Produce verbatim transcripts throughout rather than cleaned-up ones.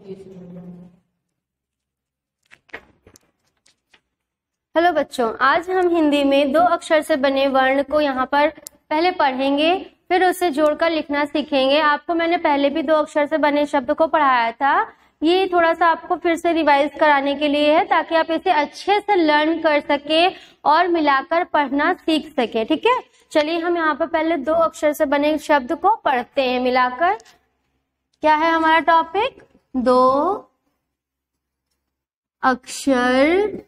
Hello बच्चों, आज हम हिंदी में दो अक्षर से बने वर्ण को यहाँ पर पहले पढ़ेंगे, फिर उसे जोड़कर लिखना सीखेंगे। आपको मैंने पहले भी दो अक्षर से बने शब्द को पढ़ाया था। ये थोड़ा सा आपको फिर से रिवाइज कराने के लिए है, ताकि आप इसे अच्छे से लर्न कर सके और मिलाकर पढ़ना सीख सके। ठीक है, चलिए हम यहाँ पर पहले दो अक्षर से बने शब्द को पढ़ते हैं मिलाकर। क्या है हमारा टॉपिक? दो अक्षर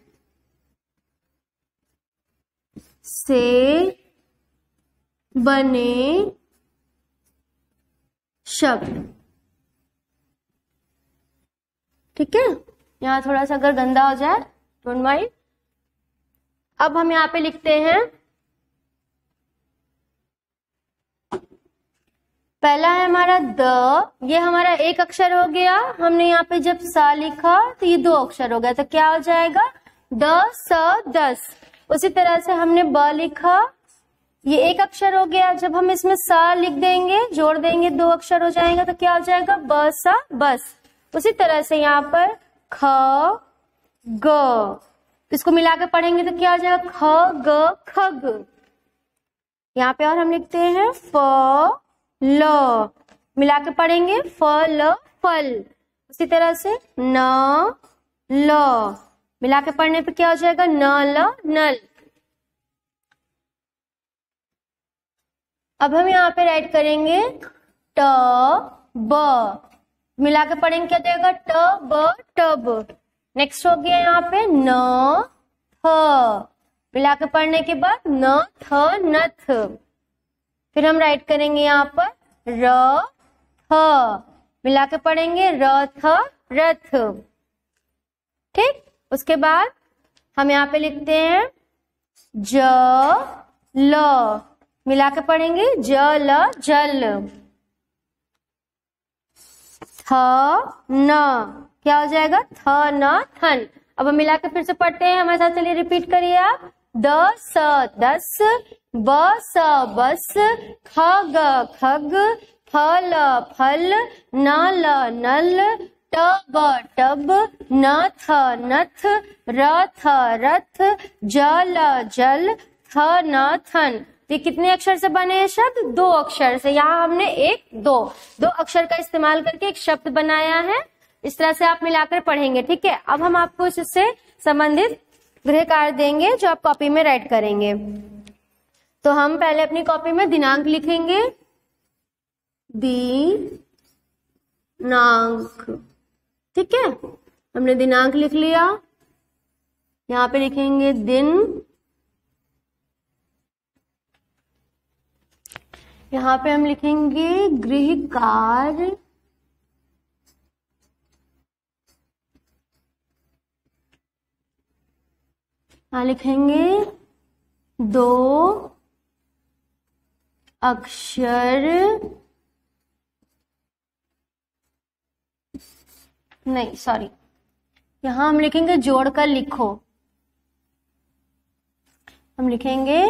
से बने शब्द। ठीक है, यहाँ थोड़ा सा अगर गंदा हो जाए डोंट माइंड। अब हम यहाँ पे लिखते हैं, पहला है हमारा द। ये हमारा एक अक्षर हो गया। हमने यहाँ पे जब सा लिखा तो ये दो अक्षर हो गया, तो क्या हो जाएगा? द स दस। उसी तरह से हमने ब लिखा, ये एक अक्षर हो गया। जब हम इसमें सा लिख देंगे, जोड़ देंगे, दो अक्षर हो जाएगा, तो क्या हो जाएगा? ब सा बस। उसी तरह से यहाँ पर ख ग, इसको मिला के पढ़ेंगे तो क्या हो जाएगा? ख ग खग। यहाँ पे और हम लिखते हैं फ ल, मिला के पढ़ेंगे फ ल फल। उसी तरह से न ल, मिला के पढ़ने पे क्या हो जाएगा? न ल नल। अब हम यहाँ पे राइट करेंगे ट ब, मिला के पढ़ेंगे क्या जाएगा? ट ब टब। नेक्स्ट हो गया यहाँ पे न थ, मिला के पढ़ने के बाद न थ नथ। फिर हम राइट करेंगे यहाँ पर र थ, मिला के पढ़ेंगे र थ रथ। ठीक, उसके बाद हम यहाँ पे लिखते हैं ज ल, मिला के पढ़ेंगे ज ल जल। थ न, क्या हो जाएगा? थ न थन। अब हम मिला के फिर से पढ़ते हैं, हमारे साथ चलिए रिपीट करिए आप। द स दस, ब स बस, ख ग खग, फ ल फल, न ल नल, ट ब टब, न थ नथ, र थ रथ, ज ल जल, थ न थन। ये कितने अक्षर से बने हैं शब्द? दो अक्षर से। यहाँ हमने एक दो दो अक्षर का इस्तेमाल करके एक शब्द बनाया है। इस तरह से आप मिलाकर पढ़ेंगे। ठीक है, अब हम आपको इससे संबंधित गृह कार्य देंगे जो आप कॉपी में राइट करेंगे। तो हम पहले अपनी कॉपी में दिनांक लिखेंगे, दिनांक। ठीक है, हमने दिनांक लिख लिया। यहाँ पे लिखेंगे दिन, यहाँ पे हम लिखेंगे गृह कार्य, यहाँ लिखेंगे दो अक्षर, नहीं सॉरी, यहाँ हम लिखेंगे जोड़कर लिखो। हम लिखेंगे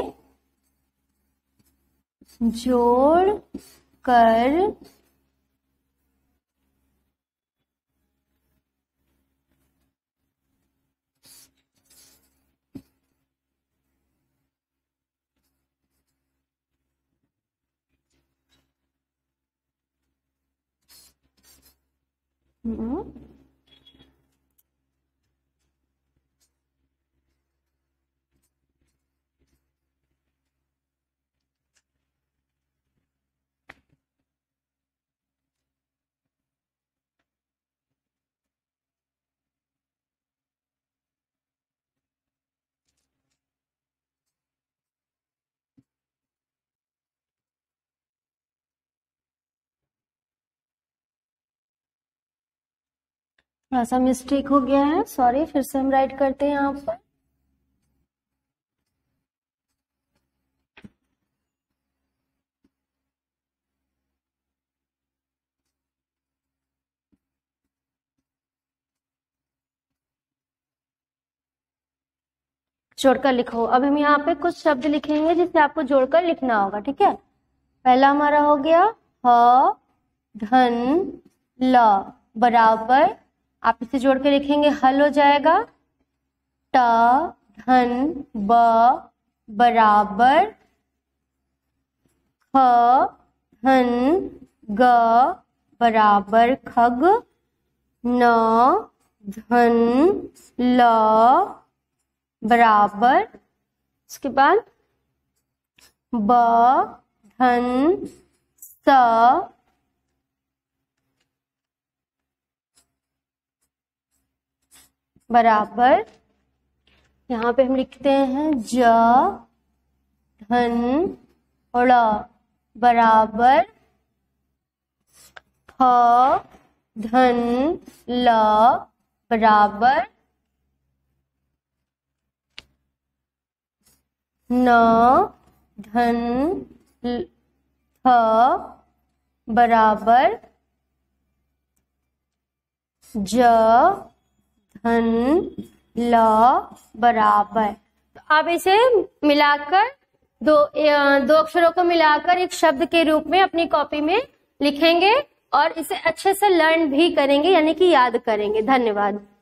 जोड़ कर हम्म थोड़ा सा मिस्टेक हो गया है, सॉरी। फिर से हम राइट करते हैं यहाँ पर। जोड़कर लिखो। अब हम यहाँ पे कुछ शब्द लिखेंगे जिसे आपको जोड़कर लिखना होगा। ठीक है, पहला हमारा हो गया ह धन ल, बराबर, आप इसे जोड़ के लिखेंगे हल हो जाएगा ट धन ब बराबर ख धन ग बराबर खग न धन ल बराबर, इसके बाद ब धन स बराबर, यहाँ पे हम लिखते हैं ज धन ड़ बराबर फ धन ल बराबर न धन थ बराबर ज धन ल बराबर। तो अब इसे मिलाकर दो दो अक्षरों को मिलाकर एक शब्द के रूप में अपनी कॉपी में लिखेंगे और इसे अच्छे से लर्न भी करेंगे यानी कि याद करेंगे। धन्यवाद।